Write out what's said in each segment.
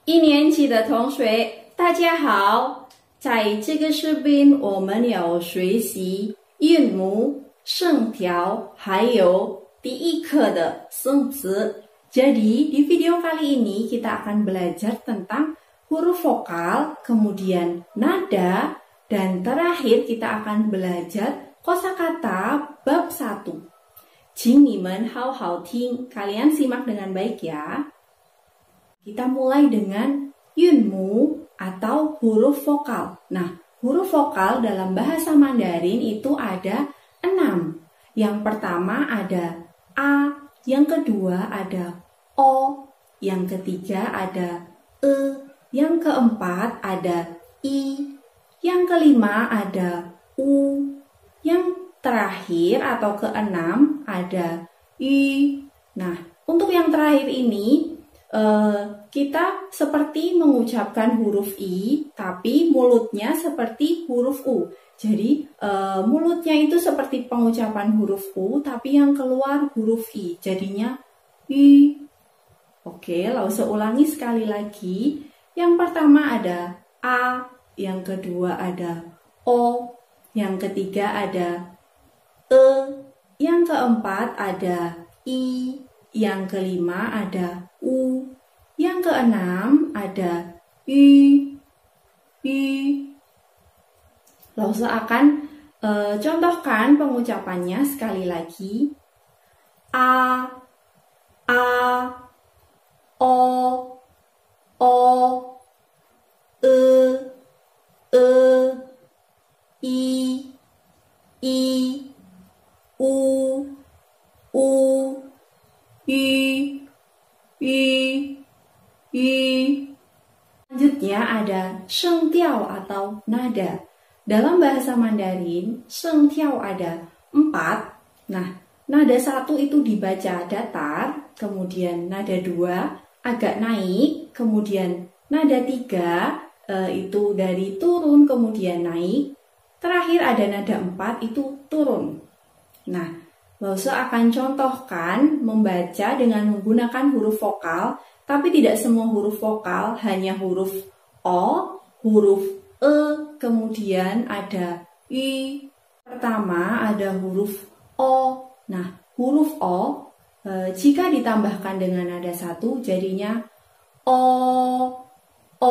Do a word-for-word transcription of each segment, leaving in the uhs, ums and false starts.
一年级的同学，大家好！在这个视频，我们有学习韵母、声调，还有第一课的生词。Jadi, di video kali ini kita akan belajar tentang huruf vokal, kemudian nada, dan terakhir kita akan belajar kosakata bab satu. 请你们好好听, kalian simak dengan baik ya. Kita mulai dengan yunmu atau huruf vokal. Nah, huruf vokal dalam bahasa Mandarin itu ada enam. Yang pertama ada A, yang kedua ada O, yang ketiga ada E, yang keempat ada I, yang kelima ada U, yang terakhir atau keenam ada Y. Nah, untuk yang terakhir ini Uh, kita seperti mengucapkan huruf I, tapi mulutnya seperti huruf U. Jadi uh, mulutnya itu seperti pengucapan huruf U, tapi yang keluar huruf I. Jadinya I. Oke, lalu saya ulangi sekali lagi. Yang pertama ada A, yang kedua ada O, yang ketiga ada E, yang keempat ada I, yang kelima ada U, yang keenam ada Y, Y. Lalu saya akan e, contohkan pengucapannya sekali lagi. A, A, O, O, E, E, I, I, U, U, I, I, I. Selanjutnya ada sheng tiao atau nada. Dalam bahasa Mandarin, sheng tiao ada empat. Nah, nada satu itu dibaca datar, kemudian nada dua agak naik, kemudian nada tiga e, itu dari turun kemudian naik, terakhir ada nada empat itu turun. Nah, lalu saya akan contohkan membaca dengan menggunakan huruf vokal, tapi tidak semua huruf vokal, hanya huruf O, huruf E, kemudian ada I. Pertama ada huruf O. Nah, huruf O e, jika ditambahkan dengan nada satu jadinya O, O.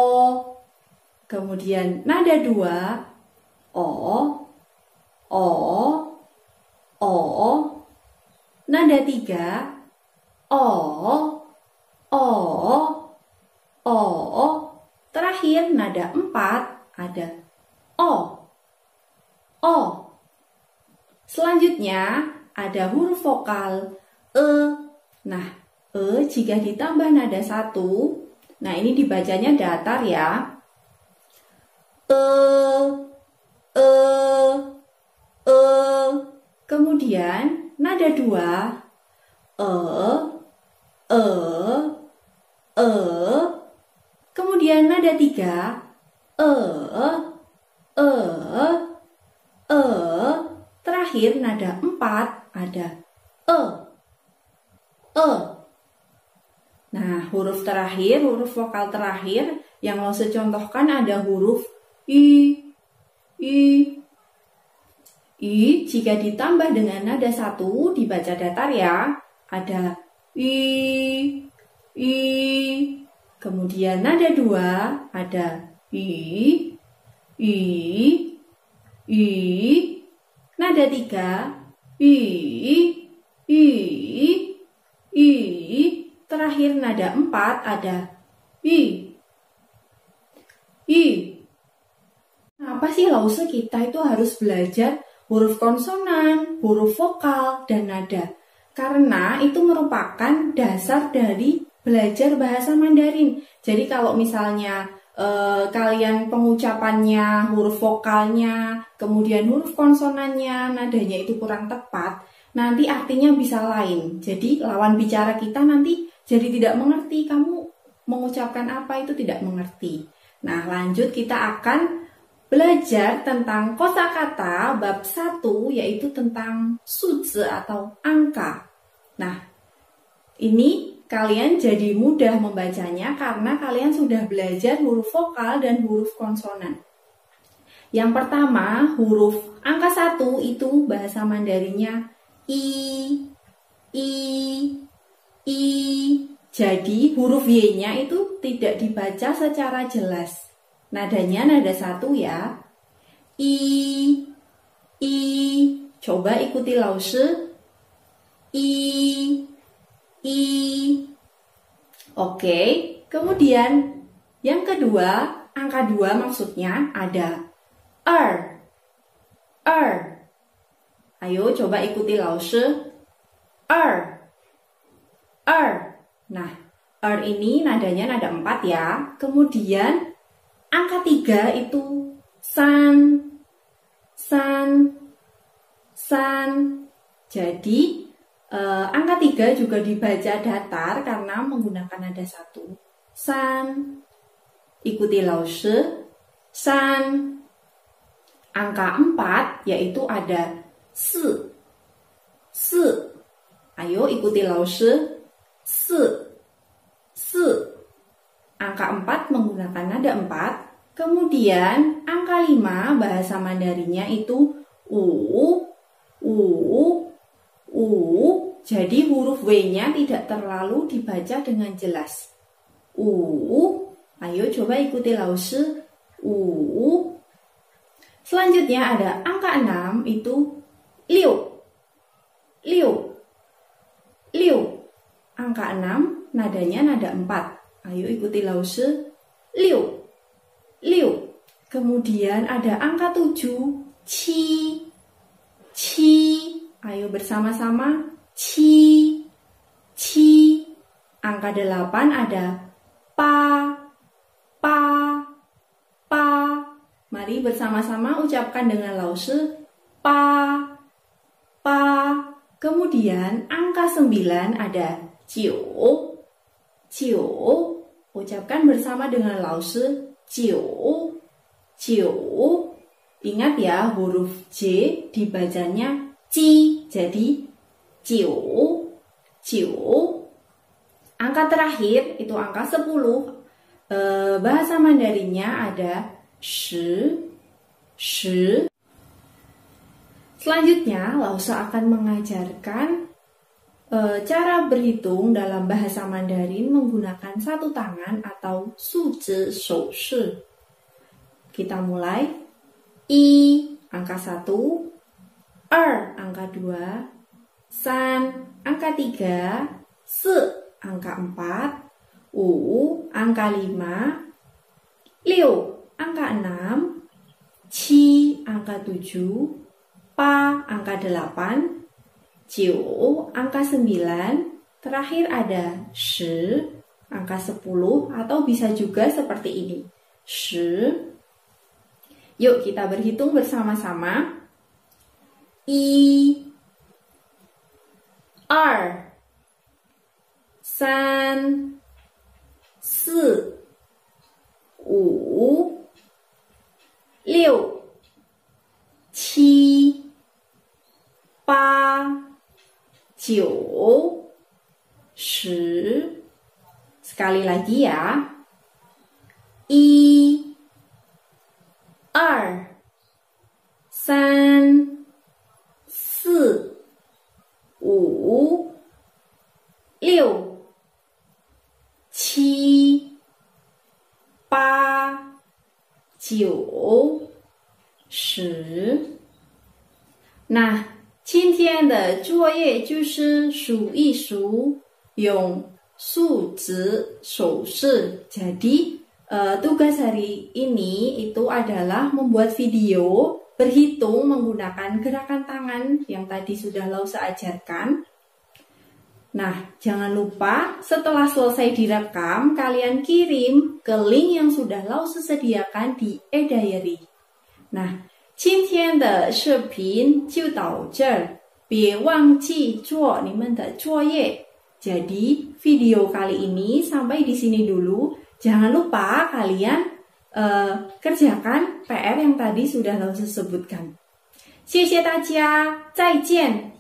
Kemudian nada dua O, O, O, nada tiga, O, O, O, terakhir nada empat ada O, O. Selanjutnya ada huruf vokal E. Nah, E jika ditambah nada satu, nah ini dibacanya datar ya. E, E, E. Kemudian nada dua, E, E, E. Kemudian nada tiga, E, E, E. Terakhir nada empat ada E, E. Nah, huruf terakhir, huruf vokal terakhir yang mau saya contohkan ada huruf I, I. I jika ditambah dengan nada satu dibaca datar ya, ada I, I. Kemudian nada dua ada I, I, I. Nada tiga I, I, I. Terakhir nada empat ada I, I. Apa sih lause kita itu harus belajar huruf konsonan, huruf vokal, dan nada. Karena itu merupakan dasar dari belajar bahasa Mandarin. Jadi kalau misalnya eh, kalian pengucapannya, huruf vokalnya, kemudian huruf konsonannya, nadanya itu kurang tepat, nanti artinya bisa lain. Jadi lawan bicara kita nanti jadi tidak mengerti, kamu mengucapkan apa itu tidak mengerti. Nah, lanjut kita akan belajar tentang kosakata bab satu, yaitu tentang suzi atau angka. Nah, ini kalian jadi mudah membacanya karena kalian sudah belajar huruf vokal dan huruf konsonan. Yang pertama, huruf angka satu itu bahasa Mandarinnya I, I, I. Jadi huruf Y-nya itu tidak dibaca secara jelas. Nadanya nada satu ya. I, I. Coba ikuti Laoshi. I, I. Oke, kemudian yang kedua, angka dua maksudnya ada er, er. Ayo coba ikuti Laoshi. Er, er. Nah, er ini nadanya nada empat ya. Kemudian angka tiga itu san, san, san. Jadi eh, angka tiga juga dibaca datar karena menggunakan nada satu. San. Ikuti Laoshi. San. Angka empat yaitu ada si, si. Ayo ikuti Laoshi. Si, si. Angka empat menggunakan nada empat. Kemudian angka lima bahasa Mandarinnya itu u, u, u. Jadi huruf W-nya tidak terlalu dibaca dengan jelas. U. Ayo coba ikuti Laoshi. U. Selanjutnya ada angka enam itu liu, liu, liu. Angka enam nadanya nada empat. Ayo ikuti Laoshi. Liu, liu. Kemudian ada angka tujuh, qi, qi. Ayo bersama-sama. Qi, qi. Angka delapan ada pa, pa, pa. Mari bersama-sama ucapkan dengan Laoshi. Pa, pa. Kemudian angka sembilan ada jiu, jiu. Ucapkan bersama dengan Laoshi. Jiu, jiu. Ingat ya, huruf J dibacanya Ci. Jadi jiu, jiu. Angka terakhir itu angka sepuluh. E, bahasa Mandarinnya ada shi, shi. Selanjutnya, Laoshi akan mengajarkan e, cara berhitung dalam bahasa Mandarin menggunakan satu tangan atau suzhi shou shi. Kita mulai. I, angka satu. Er, angka dua. San, angka tiga. Si, angka empat. U, angka lima. Liu, angka enam. Qi, angka tujuh. Pa, angka delapan. Jiu, angka sembilan. Terakhir ada shi, angka sepuluh. Atau bisa juga seperti ini. Shi. Yuk kita berhitung bersama-sama. I, er, san, si, wu, liu, qi, pa, jiu, shi. Sekali lagi ya. I, er, san, si, wu, liu, qi, pa, jiu, shi. 那今天的作业就是数一数，用数字手势。Jadi uh, tugas hari ini itu adalah membuat video berhitung menggunakan gerakan tangan yang tadi sudah Laoshi ajarkan. Nah, jangan lupa setelah selesai direkam, kalian kirim ke link yang sudah Laoshi sediakan di e-diary. Nah, 今天的视频就到这儿，别忘记做你们的作业。Jadi video kali ini sampai di sini dulu. Jangan lupa kalian uh, kerjakan P R yang tadi sudah Laoshi sebutkan. 谢谢大家，再见。